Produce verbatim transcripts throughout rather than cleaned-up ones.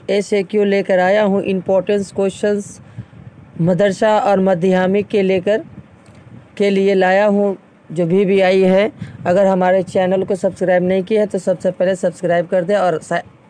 S A Q लेकर आया हूँ। इम्पोर्टेंस क्वेश्चंस मदरसा और माध्यमिक के लेकर के लिए लाया हूँ, जो भी भी आई है। अगर हमारे चैनल को सब्सक्राइब नहीं किया है तो सबसे पहले सब्सक्राइब कर दें और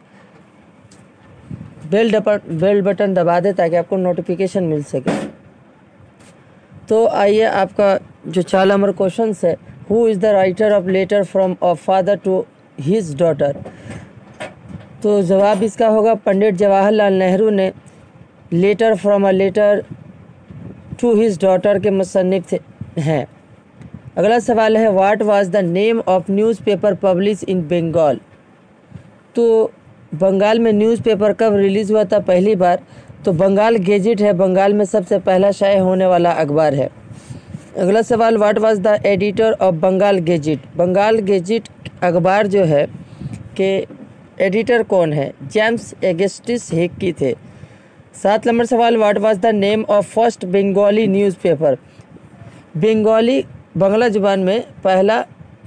बेल बेल बटन दबा दें ताकि आपको नोटिफिकेशन मिल सके। तो आइए, आपका जो चार नंबर क्वेश्चन है, who is the writer of letter from a father to his daughter. तो जवाब इसका होगा पंडित जवाहरलाल नेहरू ने letter from a letter to his daughter के मुसन्निफ थे हैं। अगला सवाल है, what was the name of newspaper publish in Bengal. तो बंगाल में न्यूज़पेपर कब रिलीज़ हुआ था पहली बार? तो बंगाल गेजेट है, बंगाल में सबसे पहला शाये होने वाला अखबार है। अगला सवाल, what was the editor of Bengal gazette. Bengal gazette अखबार जो है के एडिटर कौन है? जेम्स एगस्टिस हिक्की थे। सात नंबर सवाल, what was the name of first Bengali newspaper. Bengali Bangla जुबान में पहला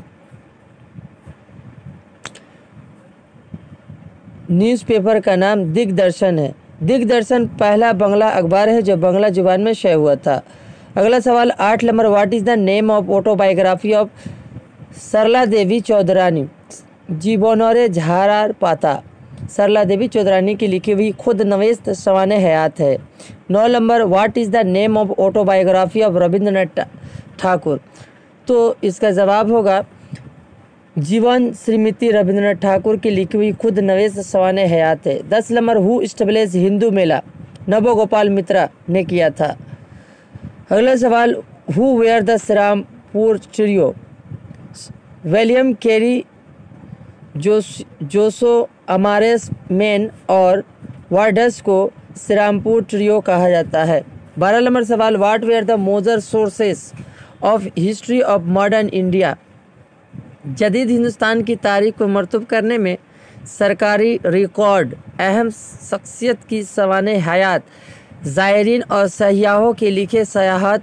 न्यूज़पेपर का नाम दिग्दर्शन है। दिग्दर्शन पहला बांग्ला अखबार है जो बांग्ला जुबान में शय हुआ था। अगला सवाल, आठ number, what is the name of autobiography of Sarla Devi Chaudhurani. जीवनौरे झारार पाता। सरला देवी चौधरानी की लिखी हुई खुद नवेस्त सवाने हयात है। नौ number, what is the name of autobiography of Rabindranath Thakur. तो इसका जवाब होगा जीवन श्रीमती रविंद्रनाथ ठाकुर की लिखी हुई खुद नवेस्त सवाने हयात है। दस number, who establish Hindu Mela. Nabagopal Mitra ने किया था। अगला सवाल, who were the Shrirampur trio. William Carey, जोस जोसो अमारेस मैन और वार्डस को श्रीरामपुर ट्रियो कहा जाता है। बारह नंबर सवाल, what were the major sources of history of modern India. जदीद हिंदुस्तान की तारीख को मरतूब करने में सरकारी रिकॉर्ड, अहम शख्सियत की सवाने हयात, ज़ायरीन और सयाहों के लिखे सयाहत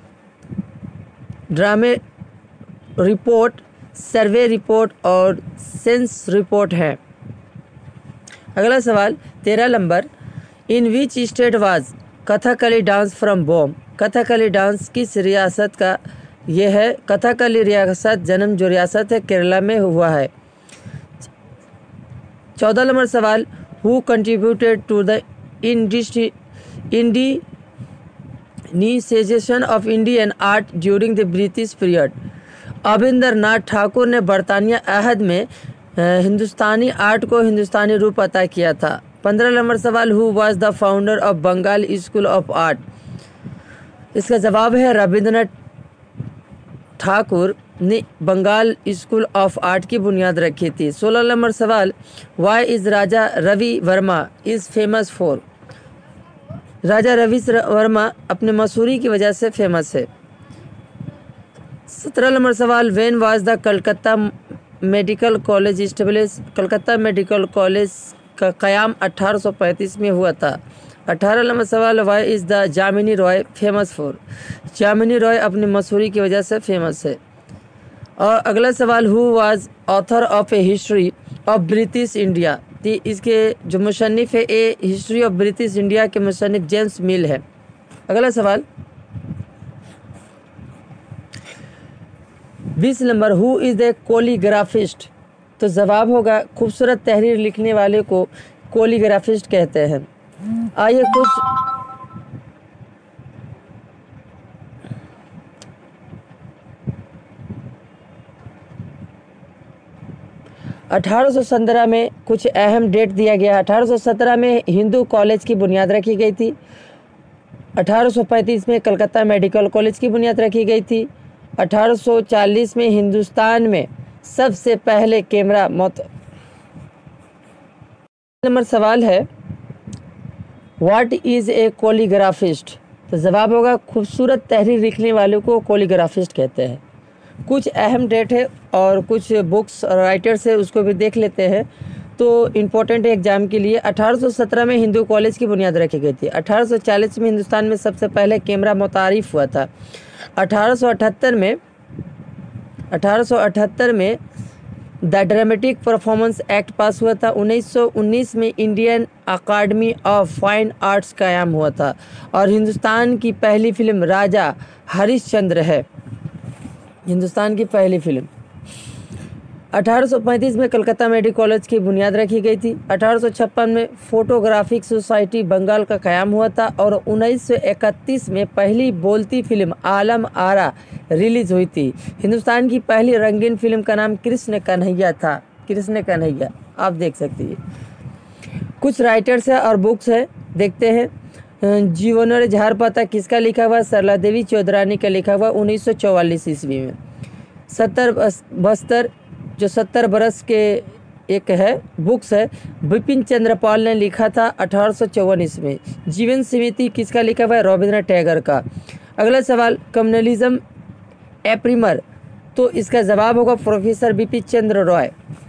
ड्रामे रिपोर्ट, सर्वे रिपोर्ट और सेंस रिपोर्ट है। अगला सवाल, तेरह number, in which state was Kathakali dance from born. Kathakali dance किस रियासत का ये है? कथकली रियासत जन्म जो रियासत है केरला में हुआ है। चौदह नंबर सवाल, who contributed to the industry Indianization of Indian art during the British period. Avindra Nath Thakur ने बरतानिया अहद में हिंदुस्तानी आर्ट को हिंदुस्तानी रूप अता किया था। पंद्रह नंबर सवाल, who was the founder of Bengal school of art. इसका जवाब है रविंद्रनाथ ठाकुर ने बंगाल स्कूल ऑफ आर्ट की बुनियाद रखी थी। सोलह नंबर सवाल, why is Raja Ravi Varma is famous for. Raja Ravi Varma अपने मसूरी की वजह से फेमस है। सत्रह नंबर सवाल, when was the Calcutta medical college establish. Calcutta medical college का क़याम अठारह सौ पैंतीस में हुआ था। अठारह नंबर सवाल, why is the Jamini Roy famous for. Jamini Roy अपनी मसूरी की वजह से फेमस है। और अगला सवाल, who was author of a history of British India. इसके जो मुसन्निफ है a history of British India के मुसन्निफ जेम्स मिल है। अगला सवाल, बीस number, who is the calligraphist. तो जवाब होगा खूबसूरत तहरीर लिखने वाले को कोलीग्राफिस्ट कहते हैं। आइए कुछ अठारह सौ सत्रह में कुछ अहम डेट दिया गया। अठारह सौ सत्रह में हिंदू कॉलेज की बुनियाद रखी गई थी। अठारह सौ पैंतीस में कलकत्ता मेडिकल कॉलेज की बुनियाद रखी गई थी। अठारह सौ चालीस में हिंदुस्तान में सबसे पहले कैमरा मौत। नंबर सवाल है, व्हाट इज़ ए कोलीग्राफिस्ट। तो जवाब होगा खूबसूरत तहरीर लिखने वाले को कोलीग्राफिस्ट कहते हैं। कुछ अहम डेट है और कुछ बुक्स और राइटर्स है, उसको भी देख लेते हैं। तो इम्पोर्टेंट है एग्जाम के लिए। अठारह सौ सत्रह में हिंदू कॉलेज की बुनियाद रखी गई थी। अठारह सौ चालीस में हिंदुस्तान में सबसे पहले कैमरा मुतारिफ हुआ था। अठारह सौ अठहत्तर में अठारह सौ अठहत्तर में the dramatic performance act pass हुआ था। उन्नीस सौ उन्नीस में Indian academy of fine arts कायम हुआ था। और हिंदुस्तान की पहली फिल्म राजा हरिश्चंद्र है, हिंदुस्तान की पहली फिल्म। अठारह सौ पैंतीस में कलकत्ता मेडिकल कॉलेज की बुनियाद रखी गई थी। अठारह सौ छप्पन में फोटोग्राफिक सोसाइटी बंगाल का कायम हुआ था। और उन्नीस सौ इकतीस में पहली बोलती फिल्म आलम आरा रिलीज हुई थी। हिंदुस्तान की पहली रंगीन फिल्म का नाम कृष्ण कन्हैया था, कृष्ण कन्हैया, आप देख सकते हैं। कुछ राइटर्स है और बुक्स है, देखते हैं। जीवनों झारपाता किसका लिखा हुआ? सरला देवी चौधरानी का लिखा हुआ, उन्नीस सौ चौवालीस ईस्वी में। सत्तर बस्तर जो सत्तर बरस के एक है बुक्स है, बिपिन चंद्र पाल ने लिखा था अठारह सौ चौवन ईस्वी में। जीवन समिति किसका लिखा हुआ है? रविंद्रनाथ टैगोर का। अगला सवाल, कम्युनलिज्म ए प्रिमर, तो इसका जवाब होगा प्रोफेसर बिपिन चंद्र रॉय।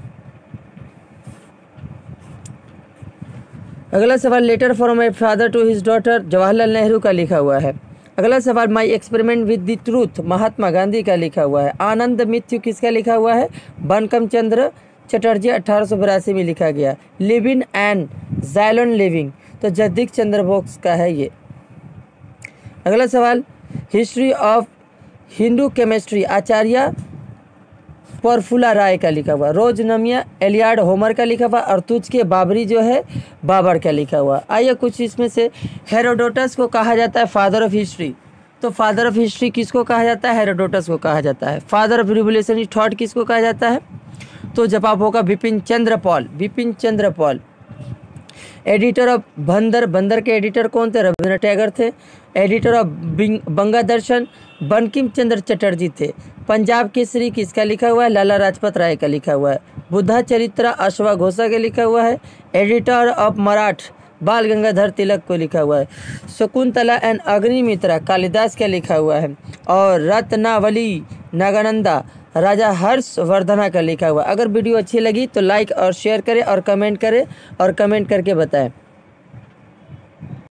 अगला सवाल, letter from my father to his daughter, Jawaharlal Nehru का लिखा हुआ है। अगला सवाल, my experiment with the truth, Mahatma Gandhi का लिखा हुआ है। आनंद मृत्यु किसका लिखा हुआ है? बंकिम चंद्र चटर्जी, अठारह सौ बिरासी में लिखा गया। लिविंग एंड जाइलन लिविंग, तो जगदीश चंद्र बोस का है ये। अगला सवाल, history of Hindu chemistry, Acharya Prafulla Ray का लिखा हुआ। रोजनमिया एलियाड होमर का लिखा हुआ। अरतुज के बाबरी जो है बाबर का लिखा हुआ। आइए कुछ इसमें से, हेरोडोटस को कहा जाता है फादर ऑफ हिस्ट्री, तो फादर ऑफ हिस्ट्री किसको कहा जाता है? हेरोडोटस को कहा जाता है। फादर ऑफ रिवोल्यूशनरी थॉट किसको कहा जाता है? तो जवाब होगा बिपिन चंद्र पाल, बिपिन चंद्र पाल। एडिटर ऑफ बंदर, बंदर के एडिटर कौन थे? रविंद्रनाथ टैगोर थे। एडिटर ऑफ बंगा दर्शन, बंकिम चंद्र चटर्जी थे। पंजाब केसरी किसका लिखा हुआ है? लाला लाजपत राय का लिखा हुआ है। बुद्धा चरित्रा अश्वा घोषा का लिखा हुआ है। एडिटर ऑफ मराठ, बाल गंगाधर तिलक को लिखा हुआ है। शकुंतला एंड अग्निमित्रा कालिदास का लिखा हुआ है। और रत्नावली नागानंदा राजा हर्षवर्धना का लिखा हुआ। अगर वीडियो अच्छी लगी तो लाइक और शेयर करें और कमेंट करें और कमेंट करके बताएं।